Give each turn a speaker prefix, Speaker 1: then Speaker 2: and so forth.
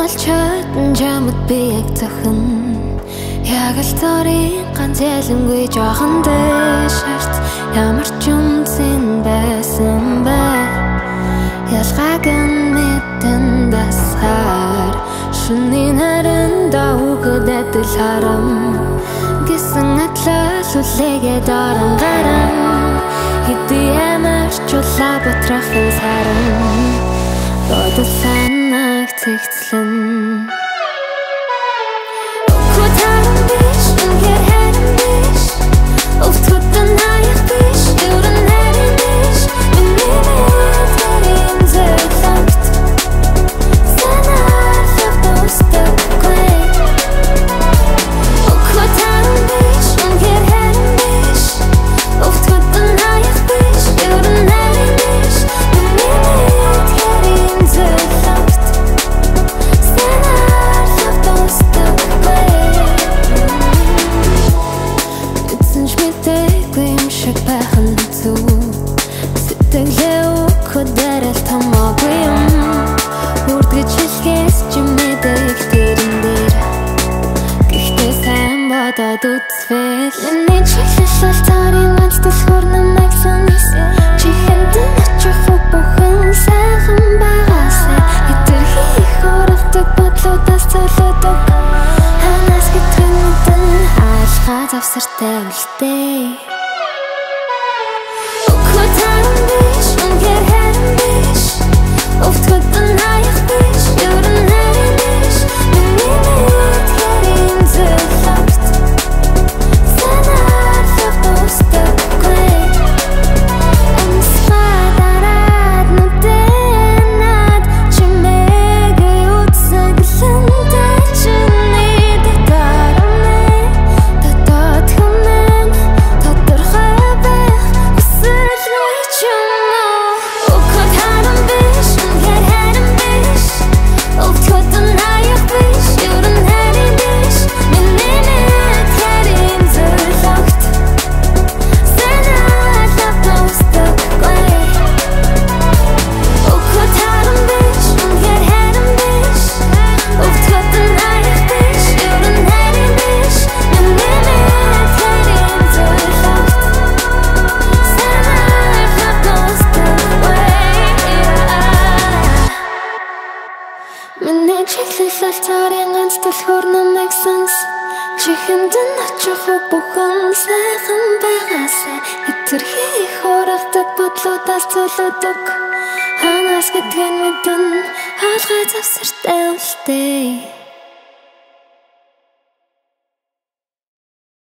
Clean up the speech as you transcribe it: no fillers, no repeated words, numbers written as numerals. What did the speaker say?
Speaker 1: чадна чамд би яг зохино яг л цорын ганц ялимгүй жоохон дээш харц ямар ч юмсэн байсан бай Ялгааг мэднэ дасахаар Шөнийн нойрондоо хүүхэд адил харам Гэсэн атлаа хүлээгээд гарам Ямар чулаа ботрохын сарам Бодол санааг цэгцлэн Хүүхэд биш, үнээр харам биш Өвтгөдөн хаяг биш, ерөн харин биш Миний мэдэрийн зөглөгт Санаар лавдостаггүй Хүүхэд биш, үнээр харам биш Өвтгөдөн хаяг биш, ерөн харин биш Миний мэдэрийн зөглөгт Санаар лавдостаггүй Шиг байхын зүг Сэтгэлээ өгөхөдөрөл томоогүй юм Үрдгэж хэлхээс чи мэдэх тэрэн дээр Гэхдээ сайн бодоод үзвэл Миний чиглэл бол цорын ганц дасахаар намайг санис Чи хэндэн очих бүхэн сайхан байгаасай Хэтэрхий хорогдог бодлуудаас цолоодог Ханаас гэтгэн мэдэн хаалгаа завсартай үлдээ Өвтгөдөн хаяг биш, ерөн харин биш Миний мэдэрийн зөглөгт Санаар лавдостаггүй Амсгаа дараад нүдэнад Чимээгээ үтсэглэнтэй чиний датармэ Татад хэмэн тодорхой байх Хүсэлгүй ч юм уу Хүүхэд биш Өвтгөдөн хаяг биш, ерөн харин биш Миний мэдэрийн зөглөгт Санаар лавдостаггүй Хүүхэд биш, үнээр харин биш Өвтгөдөн хаяг биш, ерөн харин биш Миний мэдэрийн зөглөгт Санаар лавдостаггүй Миний чиглэл бол цорын ганц дасахаар намайг санс Чи хэндэн очих бүхэн сайхан байгаасай Хэтэрхий хорогдог бодлуудаас цолоодог Ханаас гэдгийг мэдэн хаалгаа завсартай үлдээ